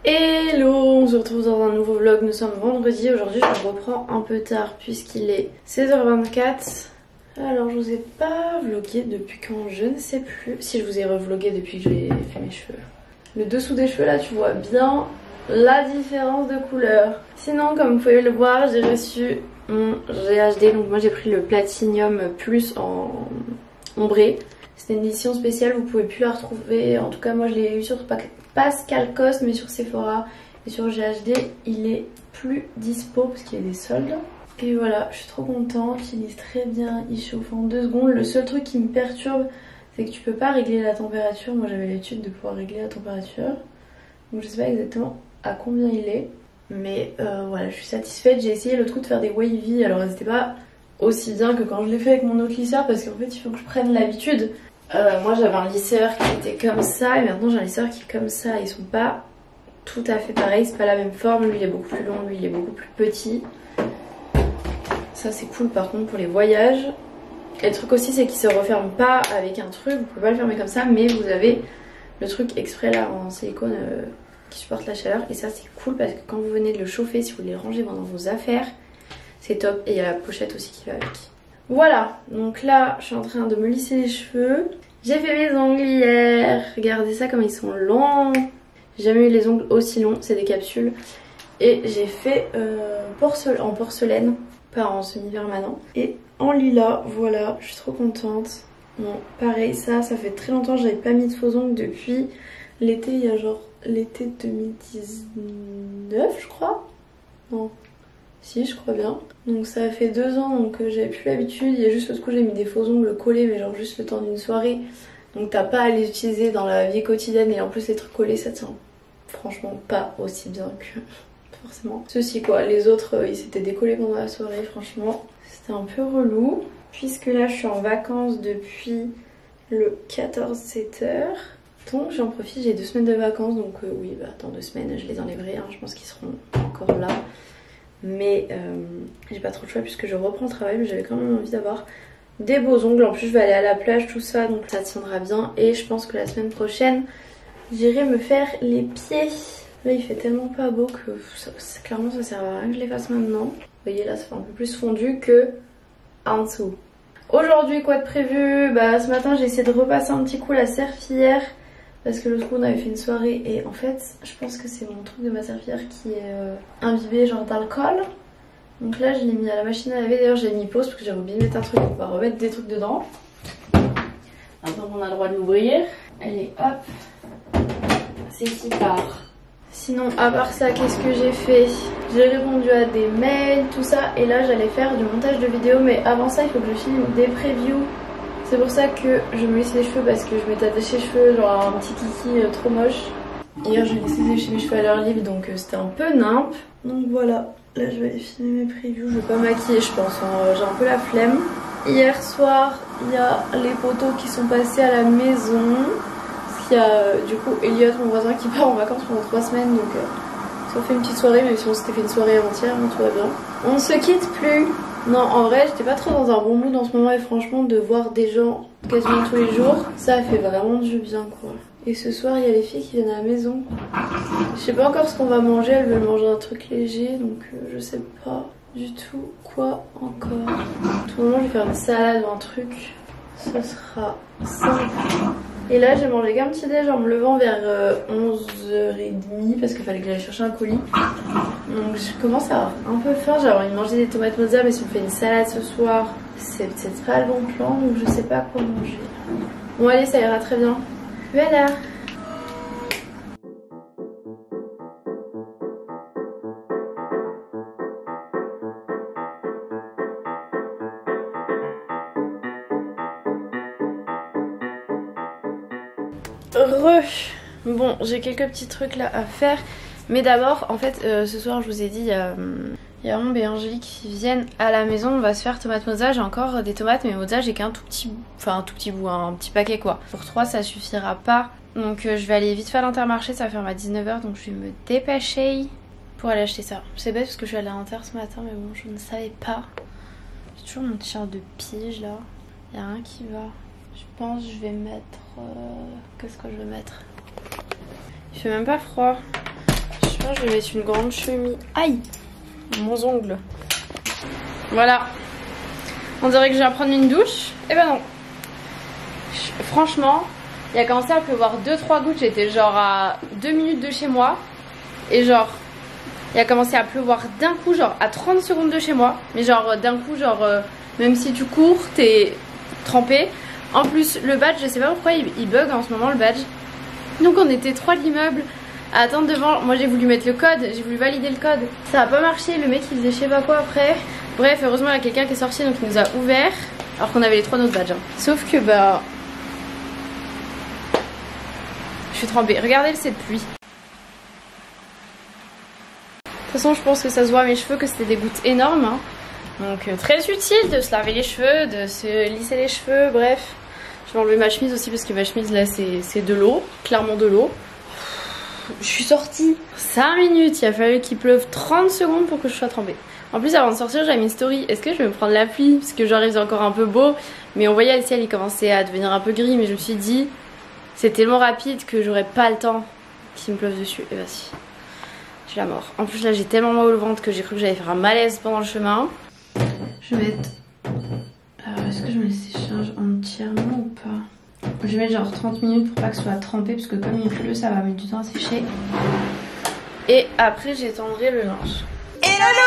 Hello, on se retrouve dans un nouveau vlog, nous sommes vendredi, aujourd'hui je reprends un peu tard puisqu'il est 16h24. Alors je vous ai pas vlogué depuis quand, je ne sais plus, si je vous ai revlogué depuis que j'ai fait mes cheveux. Le dessous des cheveux là tu vois bien la différence de couleur. Sinon comme vous pouvez le voir j'ai reçu mon GHD, donc moi j'ai pris le Platinum Plus en ombré. C'était une édition spéciale, vous pouvez plus la retrouver, en tout cas moi je l'ai eu sur Pascal Coste mais sur Sephora et sur GHD il est plus dispo parce qu'il y a des soldes. Et voilà, je suis trop contente, il lisse très bien, il chauffe en 2 secondes. Le seul truc qui me perturbe c'est que tu peux pas régler la température, moi j'avais l'étude de pouvoir régler la température. Donc je sais pas exactement à combien il est. Mais voilà, je suis satisfaite, j'ai essayé l'autre coup de faire des wavy, alors c'était pas aussi bien que quand je l'ai fait avec mon autre lisseur parce qu'en fait il faut que je prenne l'habitude. Moi j'avais un lisseur qui était comme ça et maintenant j'ai un lisseur qui est comme ça. Ils sont pas tout à fait pareils, c'est pas la même forme. Lui il est beaucoup plus long, lui il est beaucoup plus petit. Ça c'est cool par contre pour les voyages. Et le truc aussi c'est qu'il se referme pas avec un truc, vous pouvez pas le fermer comme ça, mais vous avez le truc exprès là en silicone qui supporte la chaleur. Et ça c'est cool parce que quand vous venez de le chauffer, si vous voulez le ranger dans vos affaires, c'est top. Et il y a la pochette aussi qui va avec. Voilà, donc là je suis en train de me lisser les cheveux. J'ai fait mes ongles hier, regardez ça comme ils sont longs. J'ai jamais eu les ongles aussi longs, c'est des capsules. Et j'ai fait en porcelaine, pas en semi-permanent. Et en lilas, voilà, je suis trop contente. Bon, pareil, ça fait très longtemps que j'avais pas mis de faux ongles depuis l'été, il y a genre l'été 2019 je crois. Non. Si, je crois bien. Donc ça fait 2 ans donc j'avais plus l'habitude. Il y a juste l'autre coup j'ai mis des faux ongles collés mais genre juste le temps d'une soirée. Donc t'as pas à les utiliser dans la vie quotidienne et en plus les trucs collés ça tient franchement pas aussi bien que forcément. Ceci quoi, les autres ils s'étaient décollés pendant la soirée franchement. C'était un peu relou. Puisque là je suis en vacances depuis le 14 7h. Donc j'en profite, j'ai 2 semaines de vacances donc oui bah dans 2 semaines je les enlèverai hein. Je pense qu'ils seront encore là. Mais j'ai pas trop le choix puisque je reprends le travail, mais j'avais quand même envie d'avoir des beaux ongles. En plus je vais aller à la plage, tout ça, donc ça tiendra bien. Et je pense que la semaine prochaine j'irai me faire les pieds. Là il fait tellement pas beau que clairement ça sert à rien que je les fasse maintenant. Vous voyez là ça fait un peu plus fondu que en dessous. Aujourd'hui quoi de prévu? Bah ce matin j'ai essayé de repasser un petit coup la serpillière. Parce que l'autre coup on avait fait une soirée et en fait je pense que c'est mon truc de ma serpillière qui est imbibé genre d'alcool. Donc là je l'ai mis à la machine à laver, d'ailleurs j'ai mis pause parce que j'avais oublié de mettre un truc, on va remettre des trucs dedans. Maintenant qu'on a le droit de l'ouvrir, allez hop, c'est qui part. Sinon à part ça qu'est-ce que j'ai fait? J'ai répondu à des mails, tout ça et là j'allais faire du montage de vidéos mais avant ça il faut que je filme des previews. C'est pour ça que je me lisse les cheveux parce que je m'étais attaché les cheveux genre un petit kiki trop moche. Hier j'ai laissé sécher mes cheveux à l'heure libre donc c'était un peu nimp. Donc voilà, là je vais aller filmer mes previews, je vais pas maquiller je pense, hein. J'ai un peu la flemme. Hier soir il y a les poteaux qui sont passés à la maison. Parce qu'il y a du coup Elliot mon voisin qui part en vacances pendant 3 semaines donc on fait une petite soirée même si on s'était fait une soirée entière, donc tout va bien. On ne se quitte plus. Non en vrai j'étais pas trop dans un bon mood en ce moment et franchement de voir des gens quasiment tous les jours ça fait vraiment du bien quoi. Et ce soir il y a les filles qui viennent à la maison. Je sais pas encore ce qu'on va manger, elles veulent manger un truc léger donc je sais pas du tout quoi encore. Tout le moment je vais faire une salade ou un truc, ce sera simple. Et là j'ai mangé qu'un petit déj en me levant vers 11h30 parce qu'il fallait que j'aille chercher un colis. Donc je commence à avoir un peu faim, j'ai envie de manger des tomates mozza mais si on fait une salade ce soir c'est peut-être pas le bon plan donc je sais pas quoi manger. Bon allez ça ira très bien. Voilà. Bon j'ai quelques petits trucs là à faire. Mais d'abord en fait ce soir je vous ai dit il y a Ambre et Angélique qui viennent à la maison. On va se faire tomate mozza. J'ai encore des tomates mais mozza j'ai qu'un tout petit bout, un petit paquet quoi. Pour 3 ça suffira pas. Donc je vais aller vite faire à l'Intermarché, ça va fermer à 19h donc je vais me dépêcher pour aller acheter ça. C'est bête parce que je suis allée à l'Inter ce matin mais bon je ne savais pas. J'ai toujours mon t-shirt de pige là. Il n'y a rien qui va. Je pense que je vais mettre... qu'est-ce que je vais mettre? Il fait même pas froid. je vais mettre une grande chemise. Aïe, mon ongle. Voilà. On dirait que je viens prendre une douche. Eh ben non. Franchement, il a commencé à pleuvoir 2-3 gouttes. J'étais genre à 2 minutes de chez moi. Et genre, il a commencé à pleuvoir d'un coup, genre à 30 secondes de chez moi. Mais genre d'un coup, genre même si tu cours, t'es trempé. En plus, le badge, je sais pas pourquoi il bug en ce moment, le badge. Donc on était 3 de l'immeuble à attendre devant. Moi j'ai voulu mettre le code, j'ai voulu valider le code. Ça a pas marché, le mec il faisait je sais pas quoi après. Bref, heureusement il y a quelqu'un qui est sorti donc il nous a ouvert. Alors qu'on avait les 3 autres badges. Hein. Sauf que bah... je suis trempée. Regardez le cette pluie. De toute façon je pense que ça se voit à mes cheveux que c'était des gouttes énormes. Hein. Donc très utile de se laver les cheveux, de se lisser les cheveux, bref. Je vais enlever ma chemise aussi parce que ma chemise là c'est de l'eau, clairement de l'eau. Je suis sortie 5 minutes, il a fallu qu'il pleuve 30 secondes pour que je sois trempée. En plus avant de sortir j'avais mis une story, est-ce que je vais me prendre la pluie? Parce que genre il faisait encore un peu beau, mais on voyait le ciel il commençait à devenir un peu gris, mais je me suis dit c'est tellement rapide que j'aurais pas le temps qu'il me pleuve dessus. Et bah si, j'ai la mort. En plus là j'ai tellement mal au ventre que j'ai cru que j'allais faire un malaise pendant le chemin. Je vais mettre... Alors est-ce que je mets le séchage entièrement ou pas? Je vais mettre genre 30 minutes pour pas que ce soit trempé parce que comme il pleut ça va mettre du temps à sécher. Et après j'étendrai le linge. Hello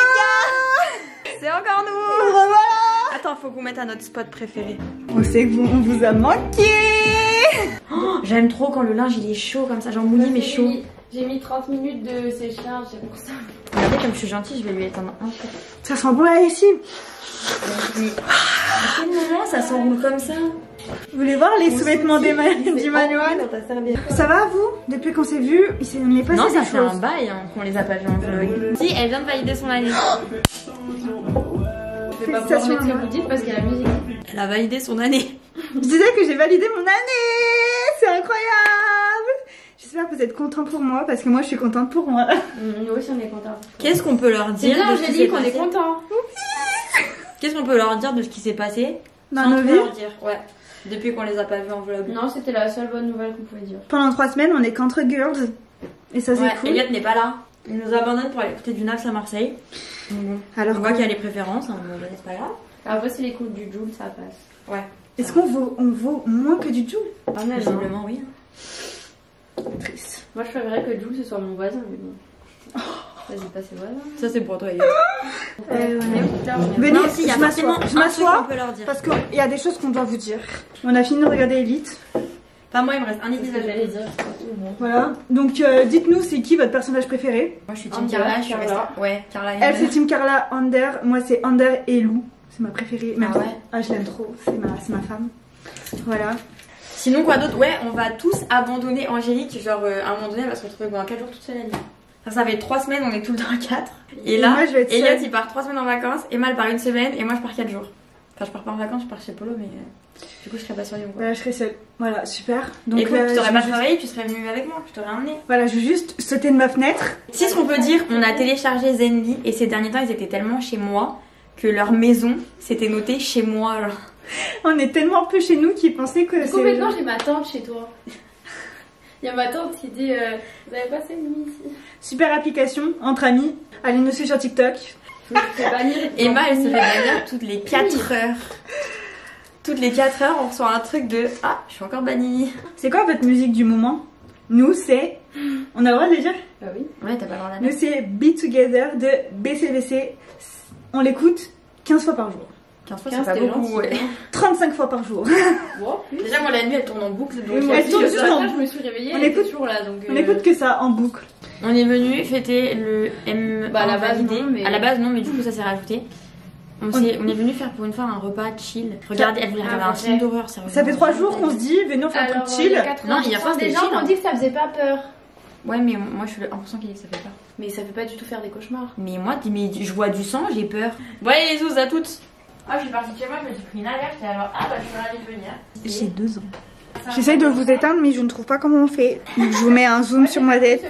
les gars! C'est encore nous! Voilà! Attends, faut qu'on mette à notre spot préféré. On sait que on vous a manqué! Oh, j'aime trop quand le linge il est chaud comme ça, genre mouillé mais chaud. J'ai mis 30 minutes de séchage, c'est pour ça. Regardez comme je suis gentille, je vais lui étendre un peu. Ça sent bon la lessive. Mais à quel moment ça s'enroule comme ça? Vous voulez voir les sous-vêtements du Manuel? Ça va vous? Depuis qu'on s'est vu, on n'est pas non, ça fait un bail hein, qu'on les a pas vus en vlog. Si, elle vient de valider son année. Je vais pas pouvoir mettre ce que vous dites parce qu'il y a la musique. Elle a validé son année. Je disais que j'ai validé mon année. C'est incroyable. J'espère que vous êtes contents pour moi parce que moi je suis contente pour moi. Nous aussi on est contents. Qu'est-ce qu'on peut leur dire? C'est bien, j'ai dit qu'on est contents. Qu'est-ce qu'on peut leur dire de ce qui s'est passé? Dans nos vies. Leur dire, ouais. Depuis qu'on les a pas vus en vlog. Non, c'était la seule bonne nouvelle qu'on pouvait dire. Pendant 3 semaines, on est qu'entre girls. Et ça, c'est cool. Elliot n'est pas là. Il nous abandonne pour aller écouter du Naps à Marseille. Alors, on voit qu'il y a les préférences, hein, mais c'est pas grave. Après, si les coups du Joule, ça passe. Ouais. Est-ce qu'on vaut moins que du Joule? Pas mal, visiblement, oui. Triste. Moi, je préférerais que Joule ce soit mon voisin, mais bon. Vas-y, passez voisin. Ça, c'est pour toi, Elliot. Venez, Non, si, je m'assois leur dire. parce qu'il y a des choses qu'on doit vous dire. On a fini de regarder Elite. Enfin, moi, il me reste un épisode. J'allais dire. Voilà. Donc, dites-nous, c'est qui votre personnage préféré? Moi, je suis Team Carla. Je suis restée. Ouais, Carla et Elle, c'est Team Carla, Ander. Moi, c'est Ander et Lou. C'est ma préférée. Même ah ouais. Ah, je l'aime trop. C'est ma femme. Voilà. Sinon, quoi d'autre? Ouais, on va tous abandonner Angélique. Genre, à un moment donné, elle va se retrouver pendant 4 jours toute seule à Lille. Ça fait 3 semaines, on est tout le temps à 4. Et là, moi, je vais être Elliot seule. il part 3 semaines en vacances, Emma elle part 1 semaine et moi je pars 4 jours. Enfin, je pars pas en vacances, je pars chez Polo, mais du coup je serai pas sur Lyon. Voilà, je serai seule. Voilà, super. Donc, Et écoute, tu t'aurais pas juste... travaillé, tu serais venue avec moi, je t'aurais emmené. Voilà, je vais juste sauter de ma fenêtre. Si ce qu'on peut dire, on a téléchargé Zenly et ces derniers temps ils étaient tellement chez moi que leur maison c'était noté chez moi. Genre. On est tellement peu chez nous qu'ils pensaient que c'est... Complètement, j'ai ma tante chez toi. Il y a ma tante qui dit vous avez passé une nuit ici. Super application, entre amis. Allez nous suivre sur TikTok. Emma elle se fait bannir toutes les 4 heures. Toutes les 4 heures on reçoit un truc de ah je suis encore bannie. C'est quoi votre musique du moment? Nous c'est... On a le droit de le dire? Bah oui. Ouais t'as pas le droit Nous c'est Be Together de BCBC. On l'écoute 15 fois par jour. 15 fois c'est pas beaucoup, ouais. 35 fois par jour. Wow. Déjà moi la nuit elle tourne en boucle donc Elle tourne juste en Je me suis réveillée, on elle était écoute, toujours là donc. on écoute que ça en boucle. On est venu fêter le M. Bah, à la base, validé. non, mais- À la base non mais du coup ça s'est rajouté. On est venu faire pour une fois un repas chill. Regardez, elle voulait regarder un film d'horreur, sérieux. Ça fait 3 jours qu'on se dit venez on fait un truc chill. Non, hier soir, c'était des gens chill, m'ont hein. dit que ça faisait pas peur. Ouais mais moi je suis le 1% qui dit que ça fait peur. Mais ça fait pas du tout faire des cauchemars. Mais moi mais je vois du sang, j'ai peur. Bon allez les zouzes à toutes. Ah je suis partie de chez moi, je me suis pris une alerte et alors ah bah je suis ravie de venir. J'ai 2 ans. J'essaye de vous éteindre mais je ne trouve pas comment on fait. Donc je vous mets un zoom sur ma tête.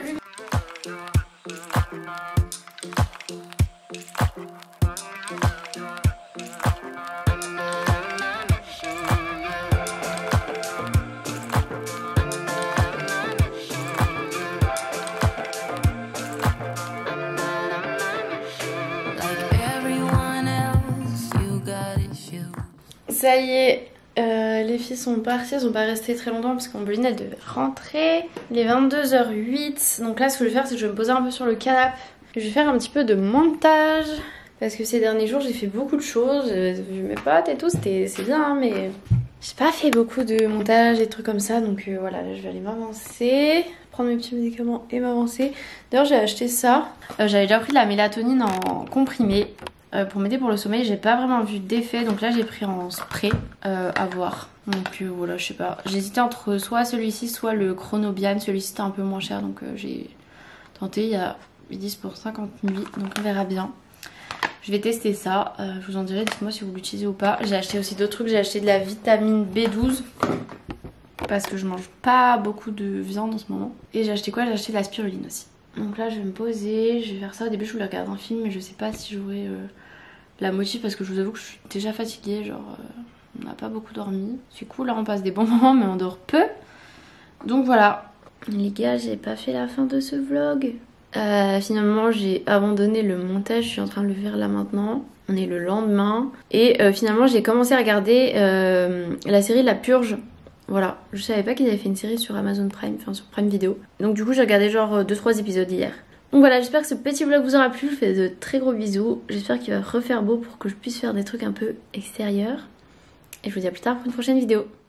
ça y est, les filles sont parties, elles sont pas restées très longtemps parce qu'Ambeline elle devait rentrer. Il est 22h08, donc là ce que je vais faire c'est que je vais me poser un peu sur le canapé. Je vais faire un petit peu de montage parce que ces derniers jours j'ai fait beaucoup de choses. Vu mes potes et tout, c'est bien hein, mais j'ai pas fait beaucoup de montage et trucs comme ça. Donc voilà, là je vais aller m'avancer, prendre mes petits médicaments et m'avancer. D'ailleurs j'ai acheté ça, j'avais déjà pris de la mélatonine en comprimé. Pour m'aider pour le sommeil, j'ai pas vraiment vu d'effet, donc là j'ai pris en spray à voir. Donc voilà, je sais pas, j'hésitais entre soit celui-ci soit le Chronobian. Celui-ci était un peu moins cher donc j'ai tenté. Ils disent pour 50 nuits, donc on verra bien. Je vais tester ça, je vous en dirai, dites-moi si vous l'utilisez ou pas. J'ai acheté aussi d'autres trucs, j'ai acheté de la vitamine B12 parce que je mange pas beaucoup de viande en ce moment. Et j'ai acheté quoi? J'ai acheté de la spiruline aussi. Donc là je vais me poser, je vais faire ça. Au début je voulais regarder un film mais je sais pas si j'aurai la motive parce que je vous avoue que je suis déjà fatiguée, genre on n'a pas beaucoup dormi. C'est cool, là on passe des bons moments mais on dort peu. Donc voilà. Les gars, j'ai pas fait la fin de ce vlog. Finalement j'ai abandonné le montage, je suis en train de le faire là maintenant. On est le lendemain. Et finalement j'ai commencé à regarder la série La Purge. Voilà, je savais pas qu'ils avaient fait une série sur Amazon Prime, enfin sur Prime Video. Donc du coup j'ai regardé genre 2-3 épisodes hier. Donc voilà, j'espère que ce petit vlog vous aura plu, je vous fais de très gros bisous. J'espère qu'il va refaire beau pour que je puisse faire des trucs un peu extérieurs. Et je vous dis à plus tard pour une prochaine vidéo.